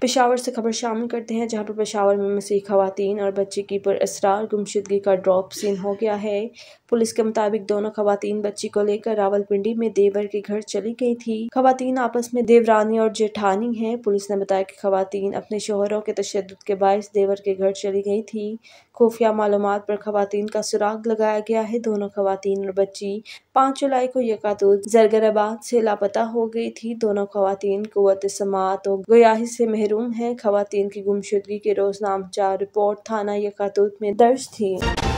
पेशावर से खबर शामिल करते हैं, जहां पर पेशावर में मसीह खवातीन और बच्चे की पुरअसरार गुमशुदगी का ड्रॉप सीन हो गया है। पुलिस के मुताबिक दोनों खवातीन बच्ची को लेकर रावलपिंडी में देवर के घर चली गई थी। खवातीन आपस में देवरानी और जेठानी हैं। पुलिस ने बताया कि खवातीन अपने शोहरों के तशद्दुद के बायस देवर के घर चली गई थी। खुफिया मालूमात पर खवातीन का सुराग लगाया गया है। दोनों खवातीन और बच्ची 5 जुलाई को यकातूत जरगराबाद से लापता हो गई थी। दोनों खवातीन कुव्वत समात और गोयाही से महरूम है। खवातीन की गुमशुदगी की रोजनामचा रिपोर्ट थाना यकातूत में दर्ज थी।